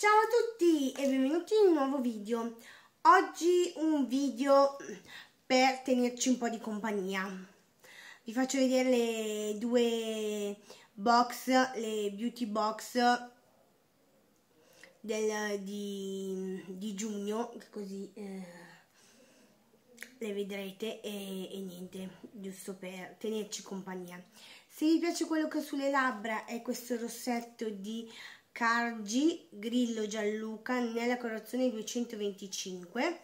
Ciao a tutti e benvenuti in un nuovo video. Oggi un video per tenerci un po' di compagnia. Vi faccio vedere le due box, le beauty box di giugno, così le vedrete e niente, giusto per tenerci compagnia. Se vi piace quello che ho sulle labbra è questo rossetto di Cargi Grillo Gianluca nella colorazione 225,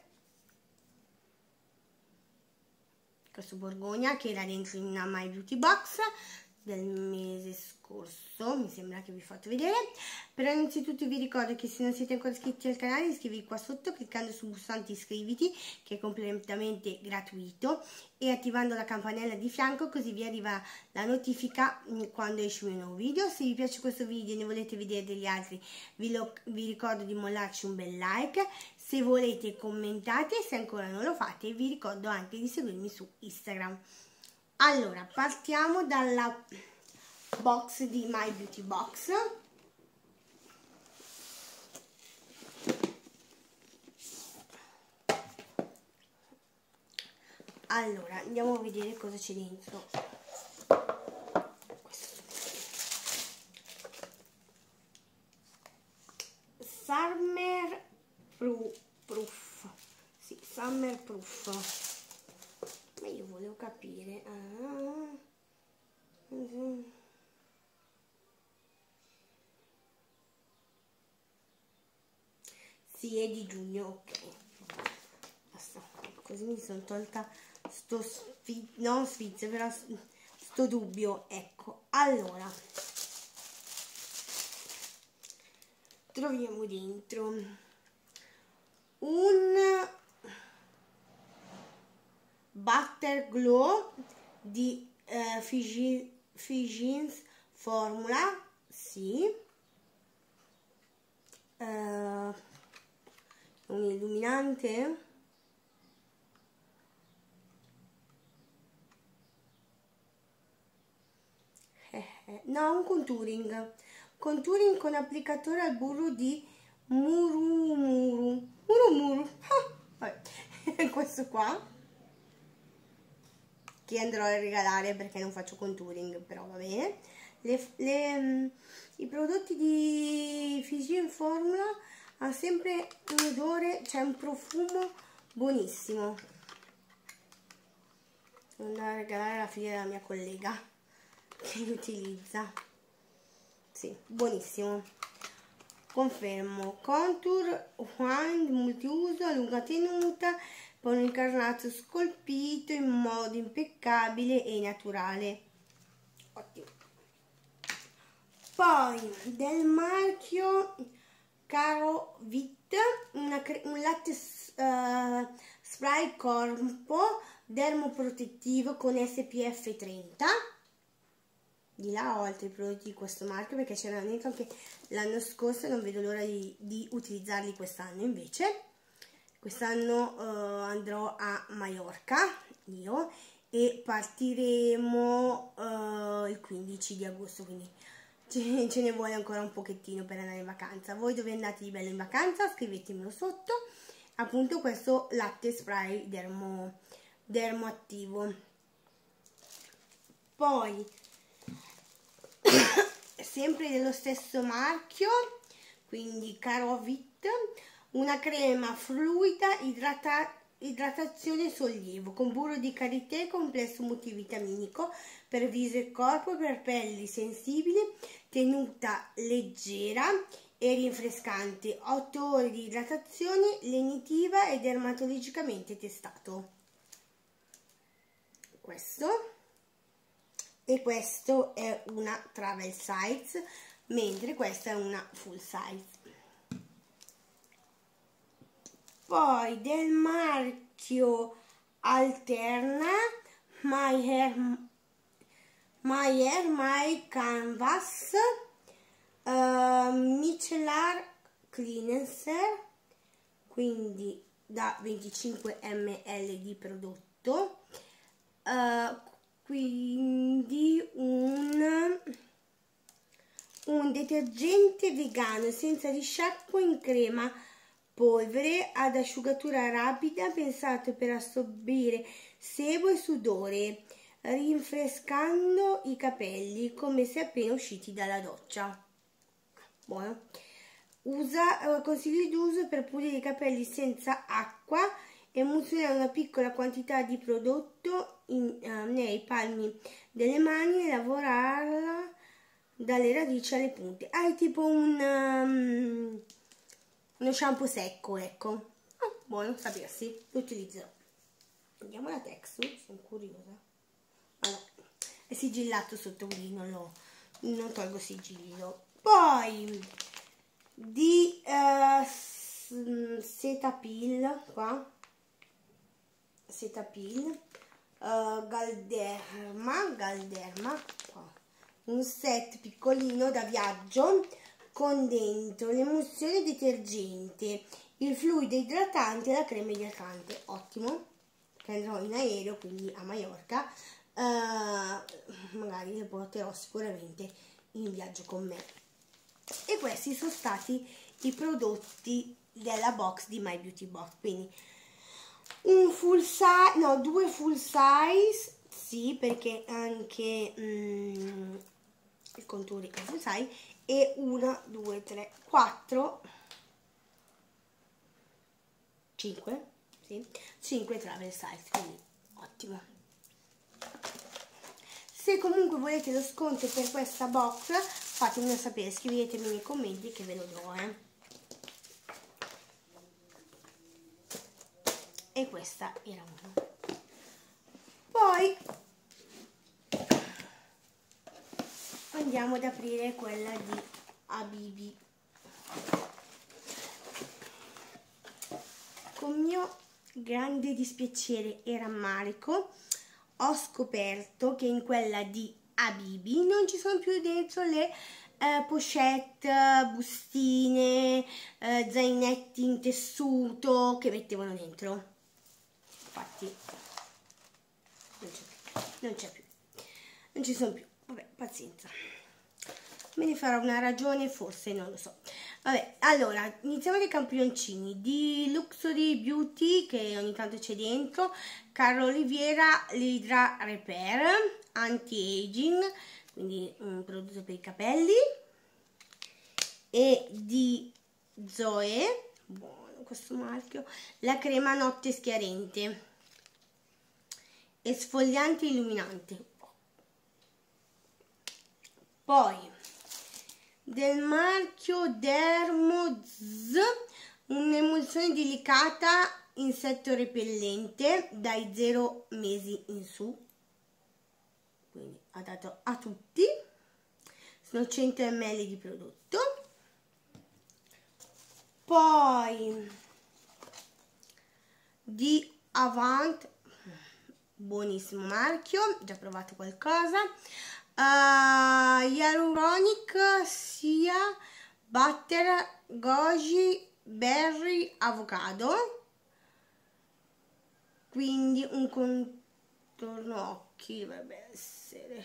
questo Borgogna che era dentro in una My Beauty Box del mese scorso, mi sembra che vi ho fatto vedere. Però innanzitutto vi ricordo che se non siete ancora iscritti al canale iscrivetevi qua sotto cliccando sul pulsante iscriviti che è completamente gratuito e attivando la campanella di fianco, così vi arriva la notifica quando esce un nuovo video. Se vi piace questo video e ne volete vedere degli altri vi ricordo di mollarci un bel like, se volete commentate, se ancora non lo fate vi ricordo anche di seguirmi su Instagram. Allora, partiamo dalla box di My Beauty Box. Allora, andiamo a vedere cosa c'è dentro. Summer Proof. Sì, Summer Proof. Ma io volevo capire. Sì, è di giugno, ok. Basta, così mi sono tolta non sfizio, però sto dubbio. Ecco, allora troviamo dentro un Butter Glow di Physicians Formula, sì, un illuminante, no, un contouring con applicatore al burro di Murumuru, vabbè. Questo qua che andrò a regalare perché non faccio contouring, però va bene. I prodotti di Physicians Formula hanno sempre un odore, cioè un profumo buonissimo. Andrò a regalare alla figlia della mia collega che li utilizza. Sì, buonissimo. Confermo. Contour wine multiuso a lunga tenuta con un incarnato scolpito in modo impeccabile e naturale. Ottimo. Poi del marchio Caro Vit un latte spray corpo dermoprotettivo con SPF 30. Di là ho altri prodotti di questo marchio perché c'erano dentro anche l'anno scorso e non vedo l'ora di utilizzarli quest'anno. Invece quest'anno andrò a Maiorca io e partiremo il 15 di agosto, quindi ce ne vuole ancora un pochettino per andare in vacanza. Voi dove andate di bello in vacanza? Scrivetemelo sotto. Appunto questo latte spray dermoattivo. Poi sempre dello stesso marchio, quindi Caro Vit, una crema fluida idratazione e sollievo con burro di karité complesso multivitaminico per viso e corpo, per pelli sensibili, tenuta leggera e rinfrescante, 8 ore di idratazione lenitiva e dermatologicamente testato. Questo. E questo è una travel size, mentre questa è una full size. Poi del marchio Alterna My Hair Canvas micellar cleanser, quindi da 25 ml di prodotto, quindi un detergente vegano senza risciacquo in crema polvere ad asciugatura rapida, pensato per assorbire sebo e sudore, rinfrescando i capelli come se appena usciti dalla doccia. Buono. Consigli d'uso per pulire i capelli senza acqua: emulsionare una piccola quantità di prodotto nei palmi delle mani e lavorarla dalle radici alle punte. Hai tipo uno shampoo secco, ecco. Buono sapersi, lo utilizzerò. Vediamo la texture, sono curiosa. Allora, è sigillato sotto, quindi non tolgo sigillo. Poi di Cetaphil, qua Cetaphil, Galderma qua. Un set piccolino da viaggio con dentro l'emulsione detergente, il fluido idratante e la crema idratante. Ottimo, che andrò in aereo, quindi a Maiorca, magari le porterò sicuramente in viaggio con me. E questi sono stati i prodotti della box di My Beauty Box, quindi un full size, no, 2 full size, sì, perché anche il contour è full size, e 1, 2, 3, 4, 5, sì, 5 travel size, quindi ottimo. Se comunque volete lo sconto per questa box, fatemelo sapere, scrivetemi nei commenti che ve lo do, E questa era una. Poi andiamo ad aprire quella di Habibi. Con mio grande dispiacere e rammarico ho scoperto che in quella di Habibi non ci sono più dentro le pochette, bustine, zainetti in tessuto che mettevano dentro. Infatti non c'è più, non ci sono più. Vabbè, pazienza, me ne farò una ragione, forse, non lo so. Vabbè, allora iniziamo dai campioncini di Luxury Beauty, che ogni tanto c'è dentro. Carlo Oliviera l'Hydra Repair Anti-Aging, quindi un prodotto per i capelli. E di Zoe, buono questo marchio, la crema notte schiarente, esfoliante e illuminante. Poi del marchio Dermoz, un'emulsione delicata insetto repellente dai 0 mesi in su, quindi adatto a tutti. Sono 100 ml di prodotto. Poi di Avant, buonissimo marchio, già provato qualcosa. Hyaluronic sia butter goji berry avocado, quindi un contorno occhi dovrebbe essere,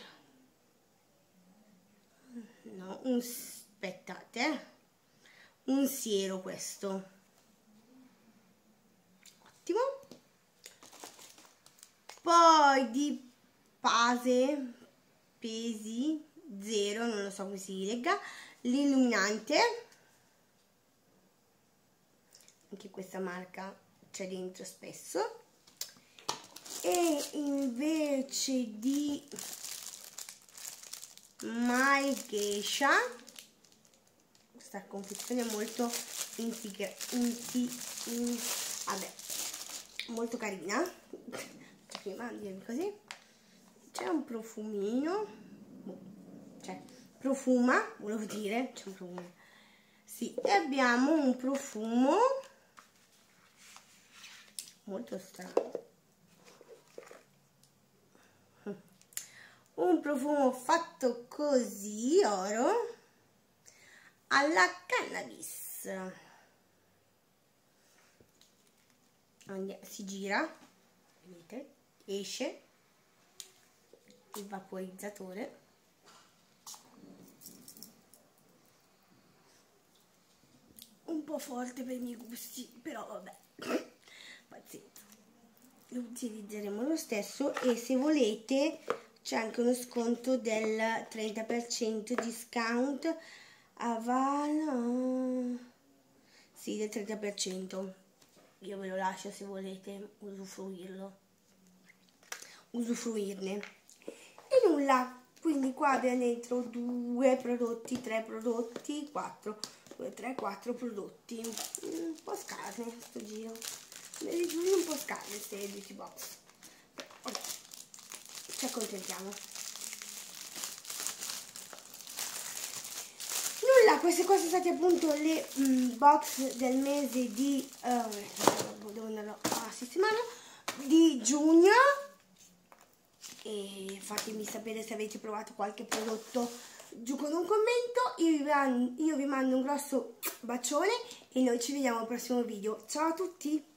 no, aspettate, un siero questo, ottimo. Poi di Pesi 0, non lo so come si legga, l'illuminante, anche questa marca c'è dentro spesso. E invece di My Geisha, questa confezione è molto vabbè, molto carina. Prima di dirvi così, c'è un profumino, cioè profuma, volevo dire, c'è un profumo, sì, e abbiamo un profumo molto strano, un profumo fatto così, oro, alla cannabis. Si gira, vedete, esce il vaporizzatore, un po' forte per i miei gusti, però vabbè, pazienza, lo utilizzeremo lo stesso. E se volete c'è anche uno sconto del 30% discount a sì, del 30%. Io ve lo lascio se volete usufruirne. E nulla, quindi qua abbiamo dentro 2 prodotti, 3 prodotti, 4, 2, 3, 4 prodotti. Un po' scarne sto giro, un po' scarne queste beauty box. Vabbè, ci accontentiamo. Nulla, queste qua sono state appunto le box del mese di devo andarlo a sistemare, di giugno. E fatemi sapere se avete provato qualche prodotto giù con un commento. Io vi mando un grosso bacione e noi ci vediamo al prossimo video. Ciao a tutti!